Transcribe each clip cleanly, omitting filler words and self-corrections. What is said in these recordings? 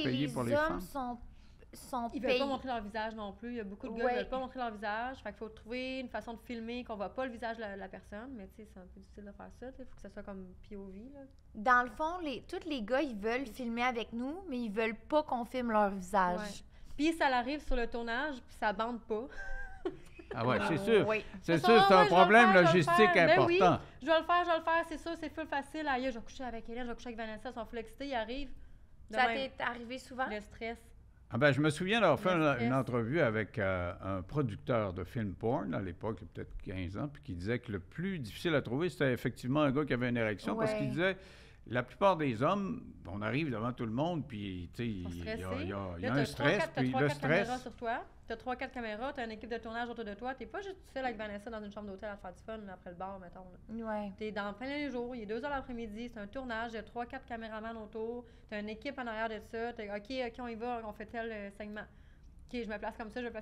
payés pour les femmes? sont Ils veulent pas montrer leur visage non plus. Il y a beaucoup de gars qui veulent pas montrer leur visage. Fait qu'il faut trouver une façon de filmer qu'on voit pas le visage de la personne. Mais tu sais, c'est un peu difficile de faire ça. Il faut que ça soit comme POV, là. Dans le fond, tous les gars, ils veulent filmer avec nous, mais ils veulent pas qu'on filme leur visage. Ouais. Puis ça arrive sur le tournage, puis ça bande pas. Ah ouais, c'est sûr. Oui. C'est sûr, c'est un problème logistique important. Oui, je vais le faire, c'est sûr, c'est full facile. Aïe, je vais coucher avec Hélène, je vais coucher avec Vanessa, ils sont full excités, ils arrivent. Ça t'est arrivé souvent? Le stress. Ah ben, je me souviens d'avoir fait une entrevue avec un producteur de film porn à l'époque, il y a peut-être 15 ans, puis qui disait que le plus difficile à trouver, c'était effectivement un gars qui avait une érection, parce qu'il disait, la plupart des hommes, on arrive devant tout le monde, puis tu sais, il y a un stress, puis le stress... Caméras sur toi, tu as 3-4 caméras, tu as une équipe de tournage autour de toi, tu n'es pas juste seul avec Vanessa dans une chambre d'hôtel à faire du fun après le bar, mettons. Ouais. Tu es dans plein les jours, il est 2h l'après-midi, c'est un tournage, il y a 3-4 caméramans autour, tu as une équipe en arrière de ça, OK, on y va, on fait tel segment. OK, je me place comme ça, genre,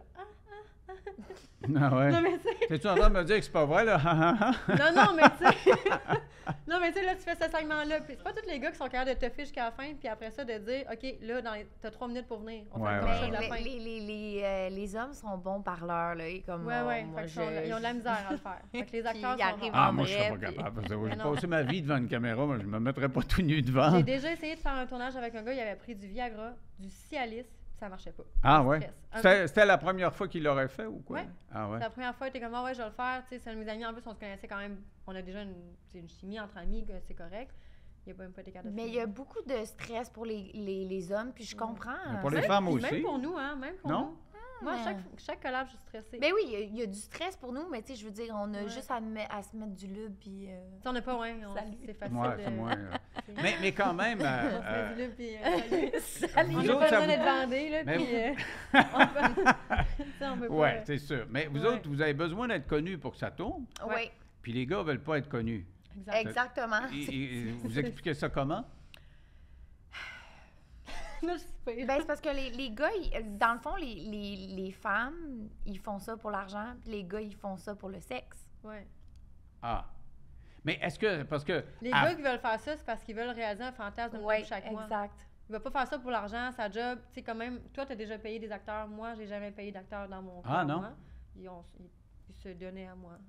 Ah ouais. Non, mais tu sais... T'es-tu en train de me dire que c'est pas vrai, là? non, mais tu sais... non, mais tu sais, là, tu fais ce segment-là, puis c'est pas tous les gars qui sont capables de te ficher jusqu'à la fin, puis après ça, de dire, OK, là, t'as 3 minutes pour venir. On fait le de la fin. Les hommes sont bons parleurs, là. Comme ouais. Ils ont de la misère à le faire. Fait que les acteurs sont bons. Ah, moi, je serais pas capable. Parce que j'ai passé ma vie devant une caméra, mais je me mettrais pas tout nu devant. J'ai déjà essayé de faire un tournage avec un gars, il avait pris du Viagra, du Cialis, ça marchait pas. Ah ouais? C'était la première fois qu'il l'aurait fait ou quoi? Ouais. Ah ouais. C'est la première fois, il était comme, ah ouais, je vais le faire. Tu sais, c'est un de mes amis, en plus, on se connaissait quand même. On a déjà une chimie entre amis, c'est correct. Il n'y a même pas été capable de Mais il y a beaucoup de stress pour les hommes, puis je comprends. Mais pour les femmes aussi. Même pour nous, hein, même pour nous. Moi, chaque collab, je suis stressée. Ben oui, il y a du stress pour nous, mais tu sais, je veux dire, on a juste à se mettre du lube, puis... on n'a pas, c'est facile mais quand même... on se met du lube, puis... Salut! On n'a pas besoin d'être bandés, là, puis... on peut pas... Oui, c'est sûr. Mais vous autres, vous avez besoin d'être connus pour que ça tourne. Oui. Puis les gars ne veulent pas être connus. Exactement. Vous expliquez ça comment? Non, je sais pas. Ben, c'est parce que les gars, dans le fond, les femmes, ils font ça pour l'argent, puis les gars, ils font ça pour le sexe. Ouais. Ah. Mais est-ce que... Parce que... Les gars qui veulent faire ça, c'est parce qu'ils veulent réaliser un fantasme chaque mois. Exact. Ils ne veulent pas faire ça pour l'argent, sa job. Tu sais, quand même, toi, tu as déjà payé des acteurs. Moi, j'ai jamais payé d'acteurs dans mon Ah, non? Ils se donnaient à moi.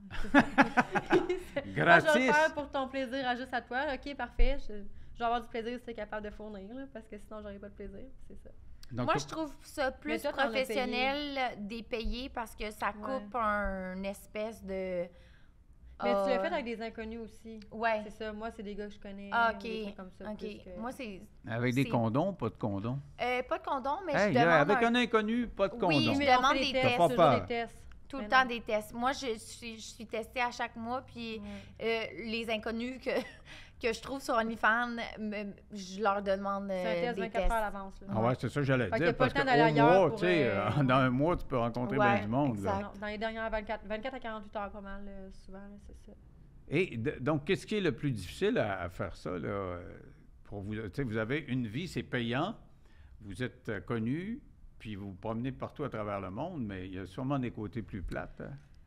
Gratis! Je vais le faire pour ton plaisir, juste à toi. OK, parfait. Je vais avoir du plaisir si tu es capable de fournir, là, parce que sinon, j'aurais pas de plaisir. C'est ça. Donc, moi, je trouve ça plus professionnel des payés parce que ça coupe un espèce de... Mais tu l'as fait avec des inconnus aussi. Ouais. C'est ça. Moi, c'est des gars que je connais. Ah, OK. Des trucs comme ça, OK. Moi, c'est... Avec des condoms, pas de condoms? Pas de condoms, mais je demande... Avec un inconnu, pas de condoms. Oui, je demande des tests. Tout le temps des tests. Moi, je suis testée à chaque mois, puis les inconnus que je trouve sur OnlyFans, je leur demande des tests. C'est un test 24 heures à l'avance. Ah ouais, c'est ça que j'allais dire. Parce qu'au mois, tu sais, dans un mois, tu peux rencontrer bien du monde. Exact. Dans les dernières 24 à 48 heures, pas mal, souvent, c'est ça. Et donc, qu'est-ce qui est le plus difficile à faire ça, là, pour vous? Tu sais, vous avez une vie, c'est payant, vous êtes connu, puis vous vous promenez partout à travers le monde, mais il y a sûrement des côtés plus plates.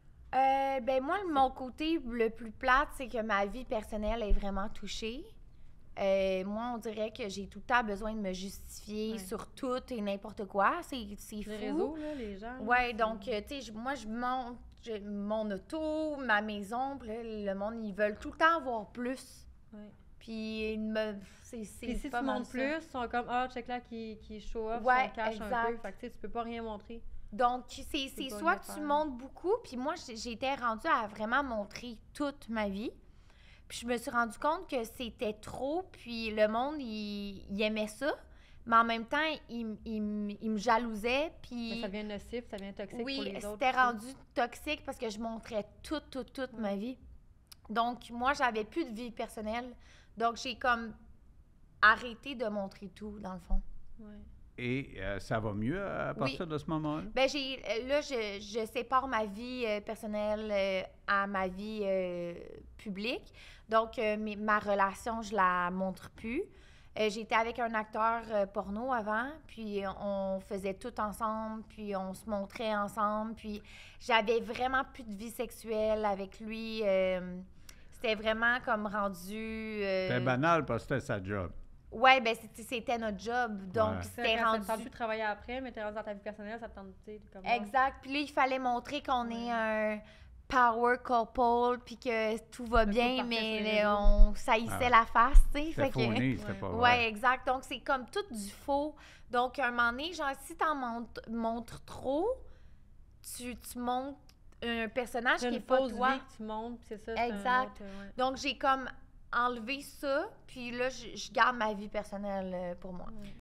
Ben moi, mon côté le plus plate, c'est que ma vie personnelle est vraiment touchée. Moi, on dirait que j'ai tout le temps besoin de me justifier sur tout et n'importe quoi. C'est fou. Les réseaux, là, les gens. Oui, donc, tu sais, moi, je monte mon auto, ma maison, puis là, le monde, ils veulent tout le temps avoir plus. Ouais. Puis, c'est si pas tu montes plus, ils sont comme, check là qui show off, son cash un peu. Fait que tu peux pas rien montrer. Donc, c'est soit que tu montes beaucoup, puis moi, j'étais rendue à vraiment montrer toute ma vie. Puis je me suis rendu compte que c'était trop, puis le monde, il aimait ça. Mais en même temps, il me jalousait, puis... Mais ça devient nocif, ça devient toxique pour les autres. Oui, c'était rendu toxique parce que je montrais toute ma vie. Donc, moi, j'avais plus de vie personnelle. Donc, j'ai comme arrêté de montrer tout, dans le fond. Oui. Et ça va mieux à partir de ce moment-là? Bien, là, je sépare ma vie personnelle à ma vie publique. Donc, ma relation, je la montre plus. J'étais avec un acteur porno avant, puis on faisait tout ensemble, puis on se montrait ensemble, puis j'avais vraiment plus de vie sexuelle avec lui. C'était vraiment comme rendu... C'était banal parce que c'était sa job. Ouais, ben c'était notre job. Donc, c'était rendu... Ça te tente plus de travailler après, mais t'es rendu dans ta vie personnelle, ça te tente, tu sais, comme... Exact. Puis là, il fallait montrer qu'on est un power couple, puis que tout va bien, mais on saillissait la face, tu sais. C'était fauné, c'était pas vrai. Ouais, exact. Donc, c'est comme tout du faux. Donc, à un moment donné, genre, si t'en montres trop, tu montres un personnage qui est pas toi. Vie que tu montres, c'est ça. Exact. Donc, j'ai comme enlevé ça, puis là, je garde ma vie personnelle pour moi.